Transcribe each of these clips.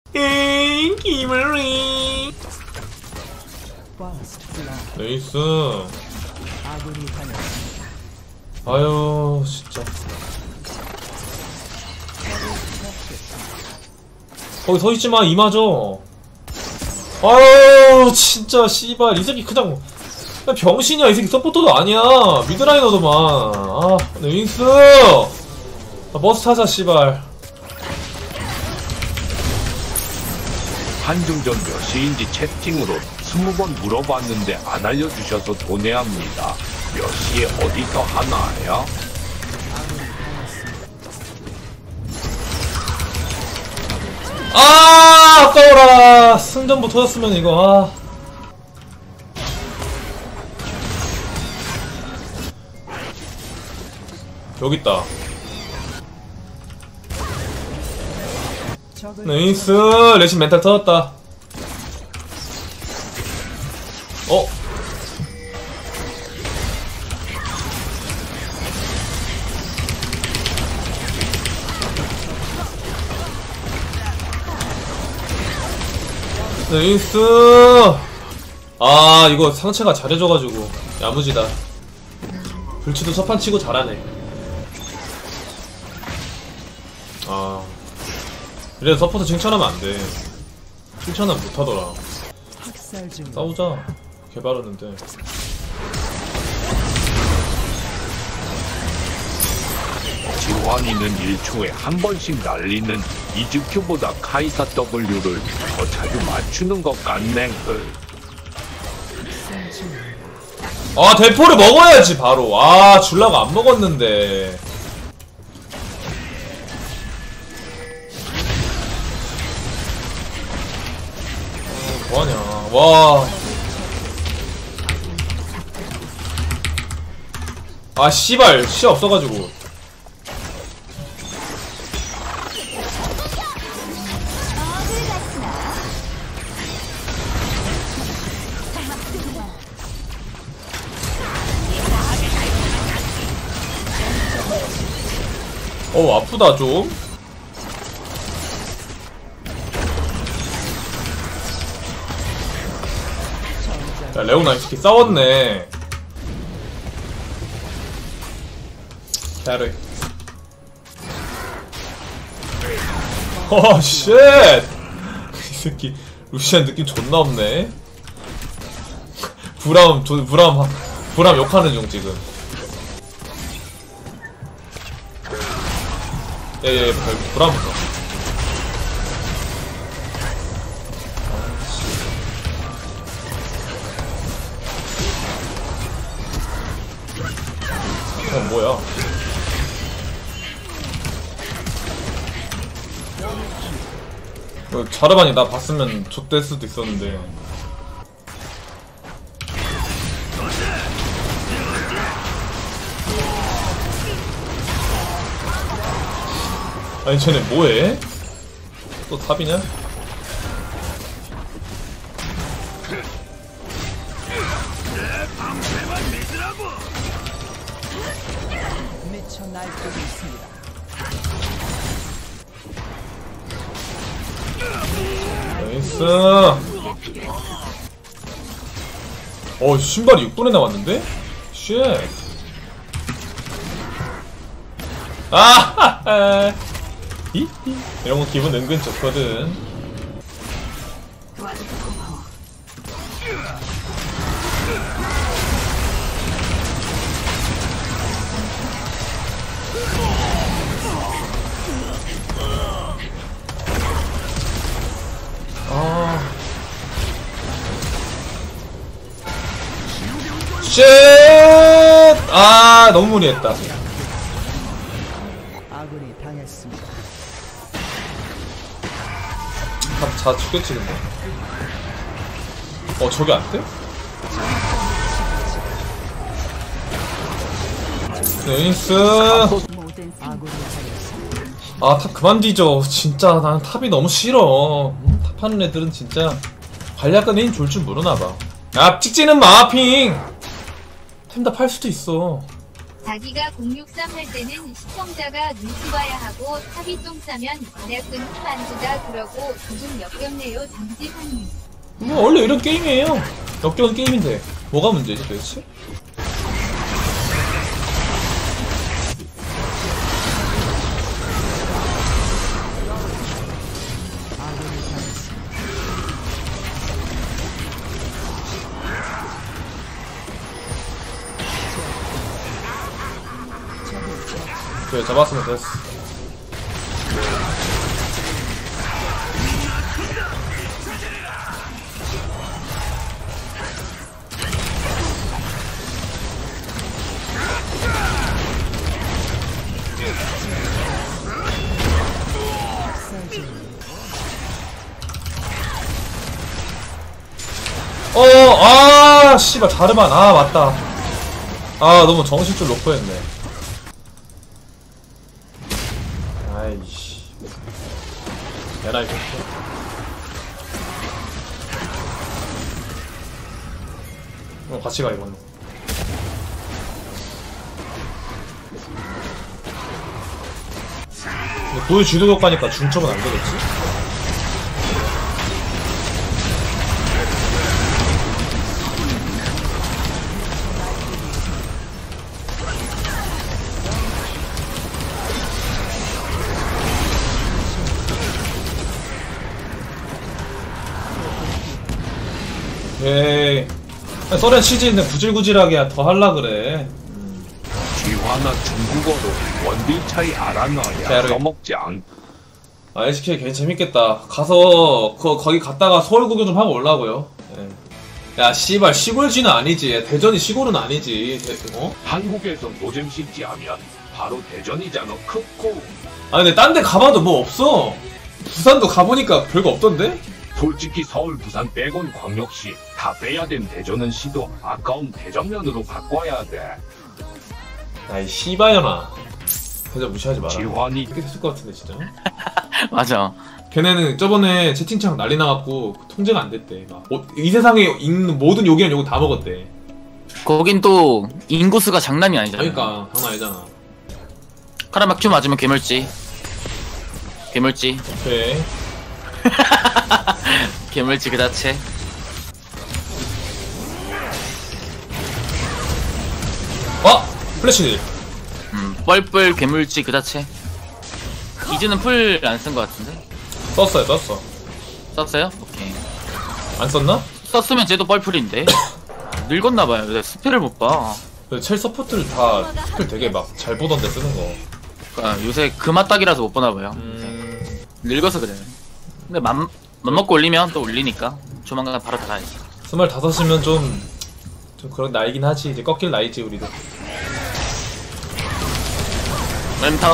기물이 네이스. 아유 진짜 거기 서있지마 이마저. 아유 진짜 씨발 이 새끼 그냥 병신이야. 이 새끼 서포터도 아니야. 미드라이너도만. 아 네이스. 버스 타자 씨발. 한중전 몇 시인지 채팅으로 20번 물어봤는데 안 알려주셔서 도내합니다. 몇 시에 어디서 하나요? 아 아까워라. 승전부 터졌으면 이거. 여깄다. 네이스. 레신 멘탈 터졌다. 네이스. 아 이거 상체가 잘해줘가지고 야무지다. 불치도 서판치고 잘하네. 아 이래 서포터 칭찬하면 안돼. 칭찬하면 못하더라. 싸우자. 개발했는데. 지환이는 1초에 한 번씩 날리는 이즈큐보다 카이사 W를 더 자주 맞추는 것 같네. 아 대포를 먹어야지 바로. 아 줄라고 안 먹었는데. 뭐하냐. 와. 아 씨발 시 없어가지고. 아프다 좀. 야 레오나 이 새끼 싸웠네. 캐리. 쉣. 이 새끼 루시안 느낌 존나 없네. 브람 욕하는 중 지금. 예예 브람부터. 뭐야. 자르반이 나 봤으면 좆될 수도 있었는데. 아니 쟤네 뭐해? 또 탑이냐? 미쳐 날뛰고 있습니다. 나이스. 신발이 6분에 나왔는데? 쉣. 아하하. 이런거 기분 은근 좋거든. 쉣! 아, 너무 무리했다. 아군이 당했습니다. 자 죽겠지 근데. 저게 안 돼? 네이스. 아, 탑 그만 뒤져. 진짜 난 탑이 너무 싫어. 탑하는 애들은 진짜 관리학관에 힘 줄 줄 모르나봐. 아, 찍지는 마, 핑! 템다 팔 수도 있어. 자기가 063 할 때는 시청자가 눈치 봐야 하고 탑이 똥 싸면 계약금 안 주자 그러고 조금 역겹네요. 장지훈님. 뭐 원래 이런 게임이에요. 역겨운 게임인데 뭐가 문제지 도대체? 그래 잡았으면 됐어. 아 씨발 자르만. 아 맞다. 아 너무 정신줄 놓고 했네. 아이씨 에라이 같이 가 이거는. 근데 도유 주도 효과니까 중첩은 안 되겠지? 에이 써렌 CG인데 구질구질하게 더 할라 그래. 지화나 중국어로 원딜 차이 알아놔야 써먹지 않. 아 SK 괜히 재밌겠다. 가서 거기 갔다가 서울 구경 좀 하고 올라고요. 예. 야 씨발 시골지는 아니지. 대전이 시골은 아니지. 어? 한국에서 노잼 시티 하면 바로 대전이잖아. 크고. 아 근데 딴 데 가봐도 뭐 없어. 부산도 가보니까 별거 없던데? 솔직히 서울, 부산 빼곤 광역시 다 빼야 된 대전은 시도 아까운 대전면으로 바꿔야 돼. 아이 씨발년아. 대전 무시하지 마라. 지환이 이렇게 됐을 것 같은데 진짜. 맞아. 걔네는 저번에 채팅창 난리 나갖고 통제가 안 됐대. 막 이 세상에 있는 모든 욕이란 욕은 다 먹었대. 거긴 또 인구수가 장난이 아니잖아. 그러니까 장난 아니잖아. 카라막 큐 맞으면 괴물지. 괴물지. 오케이. 괴물지 그 자체. 플래시. 뻘뻘 괴물지 그 자체. 이즈는 풀 안 쓴 것 같은데? 썼어요, 썼어. 썼어요? 오케이. 안 썼나? 썼으면 쟤도 뻘풀인데. 늙었나봐요. 내가 스펠을 못 봐. 첼 서포트를 다 스킬 되게 막 잘 보던데 쓰는 거. 그러니까 요새 금화딱이라서 못 보나봐요. 늙어서 그래. 근데 맘 먹고 올리면 또 올리니까 조만간 바로 달아야지. 25이면 좀 그런 나이긴 하지. 이제 꺾일 나이지 우리도. 램턴.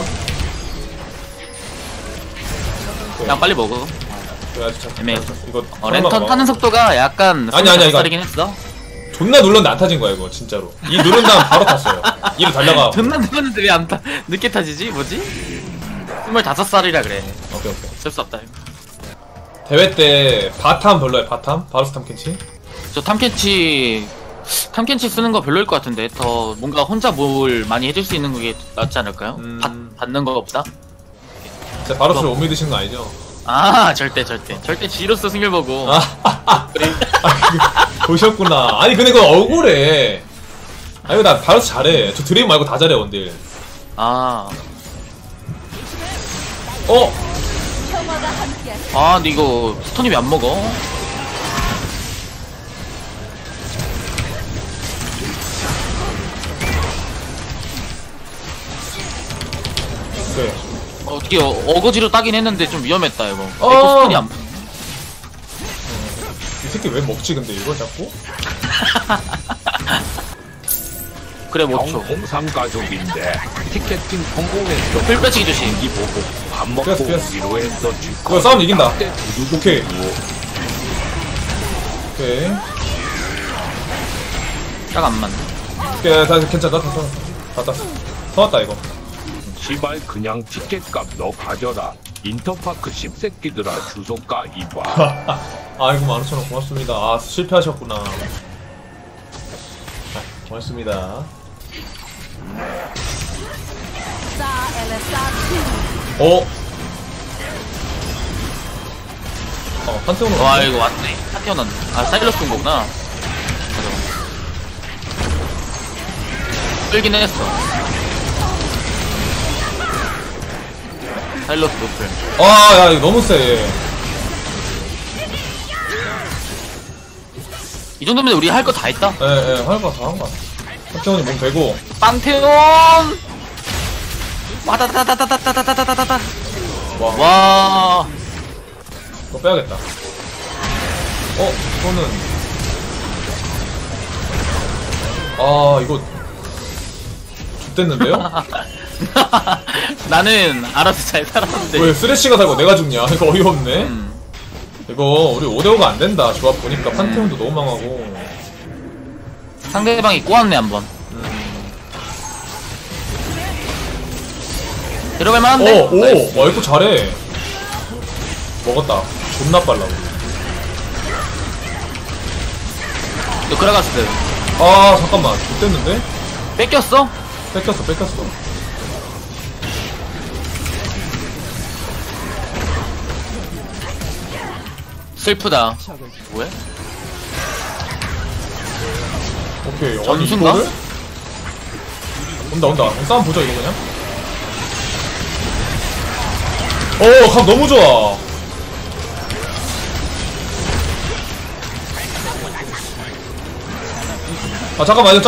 그냥 빨리 먹어. 그래가지고 참 애매해. 이거 랜턴 타는 속도가 약간 아니야, 이거. 살이긴 했어. 존나 눌렀는데 안 타진 거야 이거 진짜로. 이 누른 다음 바로 탔어요. 이로 달려가. 존나 눌렀는데 왜 안 타? 늦게 타지지? 뭐지? 25살이라 그래. 오케이. 어쩔 수 없다. 이거. 대회 때 바탐 별로야. 바탐? 바루스 탐켄치? 저 탐켄치 쓰는 거 별로일 것 같은데 더 뭔가 혼자 뭘 많이 해줄 수 있는 게 낫지 않을까요? 받는 거보다? 진짜 바루스를 못 믿으신 거 아니죠? 아 절대 지로서 승률 보고. 그래. 보셨구나. 아니 근데 그거 억울해. 아니 나 바루스 잘해. 저 드레임 말고 다 잘해 원딜. 아 어? 근데 이거 스톤이 왜 안 먹어? 그래. 어떻게 어거지로 따긴 했는데 좀 위험했다 이거. 어. 에코 스톤이 안. 이 새끼 왜 먹지 근데 이걸 자꾸? 그래 못 쳐. 공삼 가족인데 티켓팅 성공했어. 풀 빼치기 조심. 이 보고 밥 먹고 피었어. 위로했어. 이거 싸움 이긴다. 오케이. 오케이. 딱 안 맞네. 오케이 다 괜찮아. 다 땄어. 터왔다 이거. 시발 그냥 티켓값 너 가져라. 인터파크 씹새끼들아 주소가 이봐. 아이고 15,000원 고맙습니다. 아 실패하셨구나. 고맙습니다. 어? 판테온은 와 이거 왔네. 파티어 났네. 아 사일러스 온 거구나. 맞아. 끌긴 했어. 사일러스 노플. 야 이거 너무 세 얘. 이 정도면 우리 할 거 다 했다. 예, 할거 다 한 거 같아. 판테온이 몸 되고. 빵태온! 와다다다다다다다다다다다. 와, 와. 이거 빼야겠다. 이거는. 이거. X됐는데요? 나는 알아서 잘 살았는데. 왜 쓰레쉬가 살고 내가 죽냐? 이거 어이없네. 이거 우리 5대5가 안 된다. 조합 보니까 판테온도 너무 망하고. 상대방이 꼬았네 한번. 들어갈만 한데? 와 이거 잘해. 먹었다. 존나 빨라. 이거 그라가스 잠깐만. X됐는데? 뺏겼어? 뺏겼어. 슬프다. 뭐야? 오케이. 전순가? 이거를? 온다. 싸움 보자 이거 그냥. 각 너무 좋아. 잠깐만.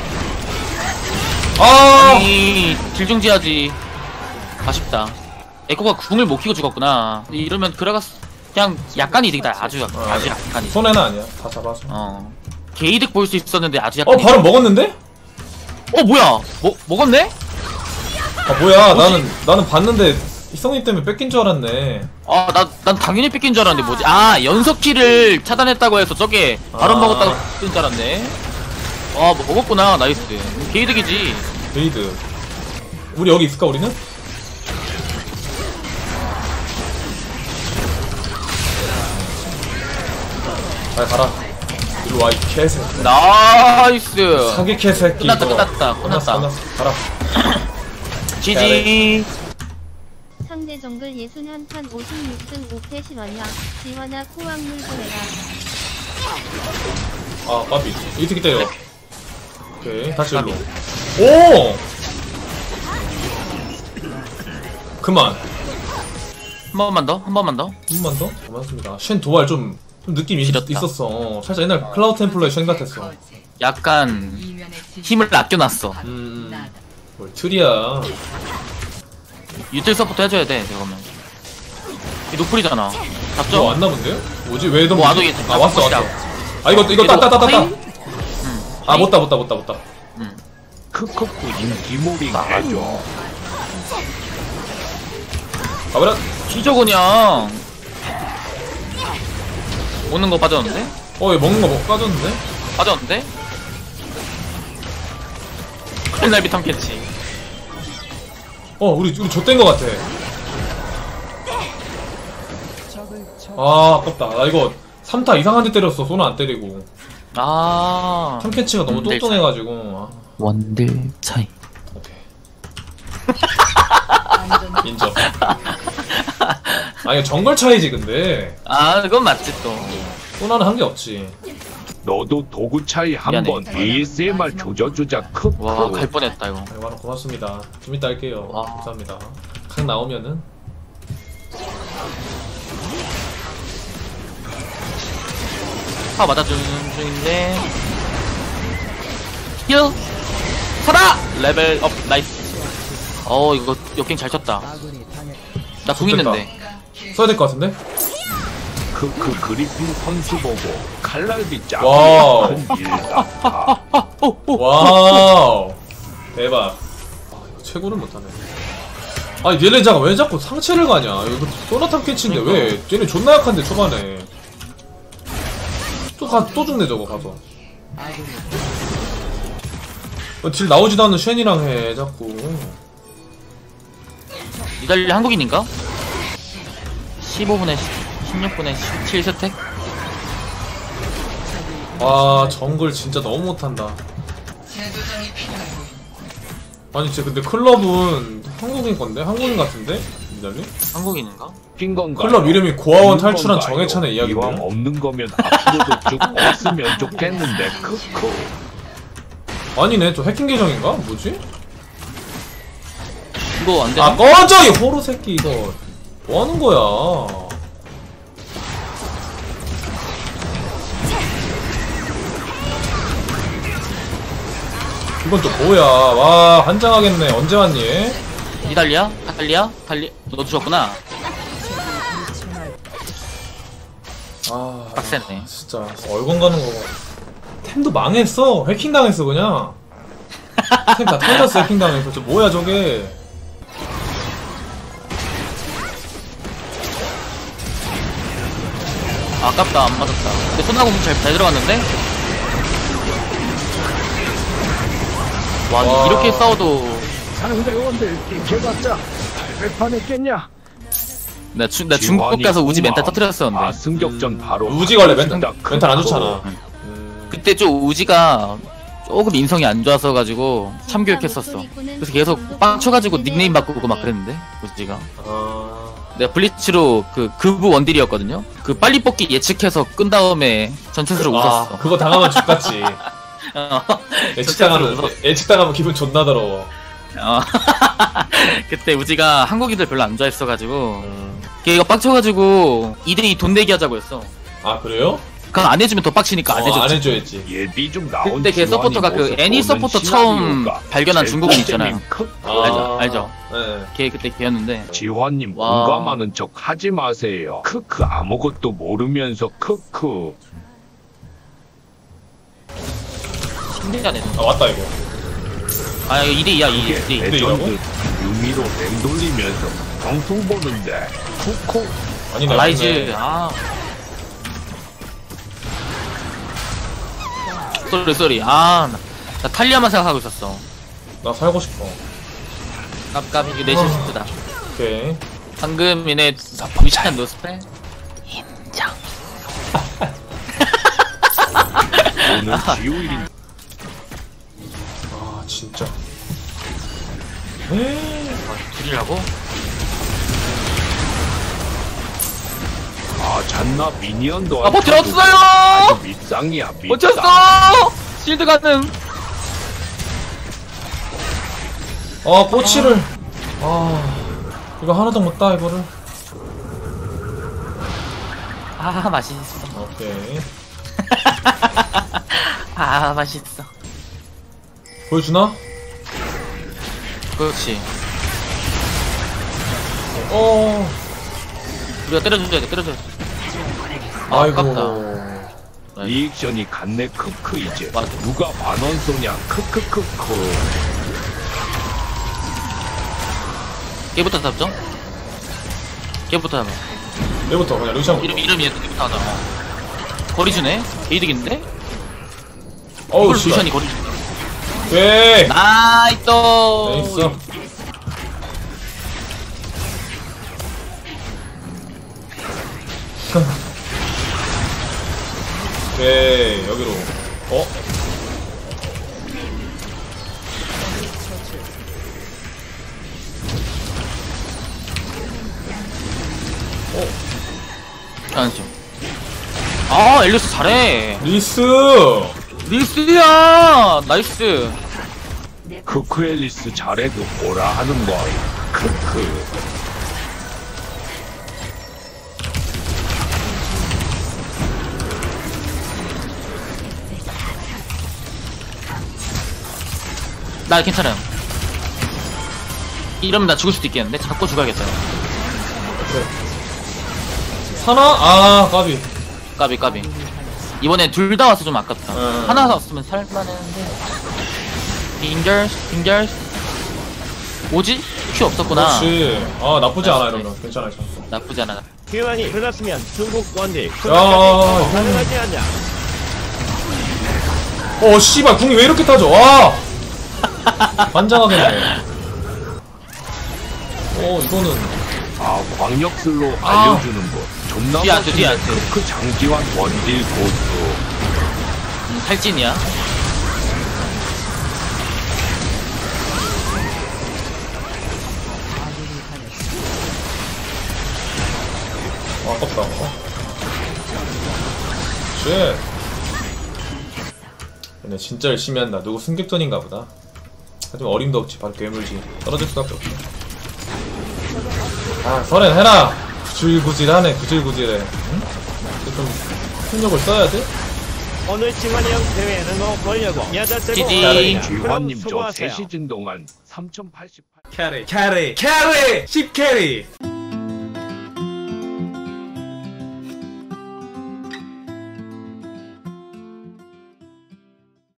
아니 딜중지하지. 아쉽다. 에코가 궁을 못 키고 죽었구나. 이러면 그라가스 그냥 약간 이득이다. 아주 약간 이득. 손해는 아니야. 다 잡아서. 개이득 볼 수 있었는데 아주 약간 바로 먹었는데? 뭐야? 먹었네? 뭐야. 나는 봤는데 희성님 때문에 뺏긴 줄 알았네. 난 당연히 뺏긴 줄 알았는데 뭐지? 연속키를 차단했다고 해서 저게 바로 먹었다고 뺏긴 줄 알았네. 먹었구나. 나이스. 개이득이지. 게이드. 우리 여기 있을까 우리는? 잘 가라. 일로 와 이 개새끼. 나이스. 사기 개새끼. 끝났다. 끝났어. 가라. GG. 상대 정글 61판 56승 5패 실원형 지원아 코왕물 보내라. 까비. 이특기 때려. 오케이. 다시 일로. 오! 그만. 한 번만 더. 한 번만 더? 고맙습니다. 쉔 도발 좀 느낌이 지렸다. 있었어. 살짝 옛날 클라우드 템플러의 쉔 같았어. 약간 힘을 아껴놨어. 뭘 틀이야. 유틸 서포트 해줘야 돼. 그러면 이 노플이잖아. 잡죠? 왔나 본데요? 뭐지? 왜 너무 와도 이게 왔어. 이거 따. 못다. 크크크 인기모빙 해줘. 가버려. 튀죠 그냥. 오는 거 빠졌는데? 얘 먹는 거 빠졌는데? 빠졌는데? 클날비 탐캐치. 우리 좆된 거 같아. 아깝다. 나 이거 3타 이상한 데 때렸어. 소나 안 때리고. 탐캐치가 너무 원딜 뚱뚱해가지고. 원딜 차이. 오케이. 인정. 이거 정글 차이지 근데. 그건 맞지 또. 소나는 한 게 없지. 너도 도구 차이 한번 ASMR 조져주자. 크크. 와, 갈 뻔했다 이거. 와라 고맙습니다. 좀 이따 할게요. 와. 감사합니다. 각 나오면은. 맞아주는 중인데. 힐! 살아! 레벨 업, 나이스. 이거 역행 잘 쳤다. 나 궁 있는데. 써야 될 것 같은데? 크크 그리핀 선수 보고 칼날비 짱. 와우. 큰일났다. 와우. 대박. 이거 최고를 못하네. 얘네 왜 자꾸 상체를 가냐. 이거 소나탐 캐치인데 왜 얘네 존나 약한데 초반에. 또 죽네 저거 가서. 딜 나오지도 않는 쉔이랑 해 자꾸. 이달리 한국인인가? 15분에 16분에 17스택? 정글 진짜 너무 못한다. 아니 진짜 근데 클럽은 한국인 건데? 한국인 같은데? 민달님? 한국인인가? 낀 건가? 클럽 이름이 고아원 탈출한 정해찬의 이왕 이야기인데? 없는 거면 앞으로도 쭉 없으면 좋겠는데 크크. 아니네 저 해킹 계정인가? 뭐지? 이거 안 되나? 아 꺼져 이 호루 새끼 이거 뭐하는 거야. 이건 또 뭐야. 와 환장하겠네. 언제 왔니? 이달리야? 달리야? 너도 죽었구나. 아 빡세네. 진짜 얼건 가는 거. 템도 망했어. 해킹 당했어 그냥. 템 다 털렸어. 해킹 당해서. 저 뭐야 저게. 아깝다, 안 맞았다. 근데 손하고 잘 들어갔는데? 와, 와. 이렇게 싸워도. 상대원들 비켜봤자 발판했겠냐? 나 중국 가서 우지 멘탈 터뜨렸었는데. 아 승격전 바로. 우지가 원래 멘탈 안 좋잖아. 그때 좀 우지가 조금 인성이 안 좋았어가지고 참교육했었어. 그래서 계속 빡쳐가지고 닉네임 바꾸고 막 그랬는데 우지가. 내가 블리츠로 그 그부 원딜이었거든요. 그 빨리 뽑기 예측해서 끈 다음에 전체수로 웃었어. 그거 당하면 죽겠지. 전체수로 웃었어. 예측당하면 기분 존나 더러워. 그때 우지가 한국인들 별로 안 좋아했어가지고 걔가 빡쳐가지고 2대2 돈 내기 하자고 했어. 아 그래요? 그냥 안 해주면 더 빡치니까 안 해줬지. 안 해줘야지. 예비 좀 나온. 그때 걔 서포터가 그 애니 서포터 처음 발견한 중국인 있잖아요. 알죠? 네. 걔 그때 걔였는데. 지환님 와. 공감하는 척 하지 마세요. 크크 아무것도 모르면서 크크. 신기하네. 아 왔다 이거. 아 이거 2대2야 2대2. 레전드 유미로 램 돌리면서 방송 보는데 쿠코. 아니네. 라이즈 쏘리 나 탈리아만 생각하고 있었어. 나 살고 싶어. 깝깝 이거 내 실수다. 오케이. 방금 얘네 위치한 노스펠 힘장. 오늘 지우일인. 아 진짜. 둘이라고? 아 잔나 미니언도 아 버텼어요! 아주 밑상이야 밑상. 버텼어! 실드 가능. 꼬치를. 이거 하나도 못 따 이거를. 맛있어. 오케이. 맛있어. 보여주나? 그렇지. 우리가 때려줘야 돼. 아이고. 아깝다. 리액션이 갔네 크크 이제. 맞아. 누가 만원 쏘냐 크크크크. 걔부터 잡죠? 걔부터 잡아. 얘부터 그냥 루시안. 이름이 얘부터 하자. 거리 주네? 개이득인데? 어우 이걸 씨발. 루션이 거리 주네. 오케이. 나이스! 있어. 오케이 여기로. 안죠. 엘리스 잘해. 리스. 리스야! 나이스. 크크 앨리스 잘해도 뭐라 하는 거야 크크. 나 괜찮아요. 이러면 나 죽을 수도 있겠는데? 잡고 죽어야겠다. 사나? 까비. 까비. 이번에 둘 다 와서 좀 아깝다. 응. 하나 왔으면 살만했는데. 빙결스. 오지? 큐 없었구나. 그렇지. 나쁘지 않아 이러면. 괜찮아. 나쁘지 않아. 기왕이 흘렀으면 중국 원딜 야, 가능하지 않냐? 씨발 궁이 왜 이렇게 타죠? 와. 환장하겠네. 이거는. 광역슬로 알려주는 거 존나 뒤안트. 크크 장기환 원딜 고수. 탈진이야. 가까워. 쉣. 얘네 진짜 열심히 한다. 누구 승객전인가 보다. 하지만 어림도 없지. 바로 괴물지. 떨어질 수밖에 없어. 아, 설엔 해라. 구질구질하네. 구질구질해. 응? 좀 폭력을 써야 돼? 오늘 지만이형 대회는 뭐 보려고 야자떼고 찌디. 쥐환님 저 3시즌 동안 3088. 캐리 10캐리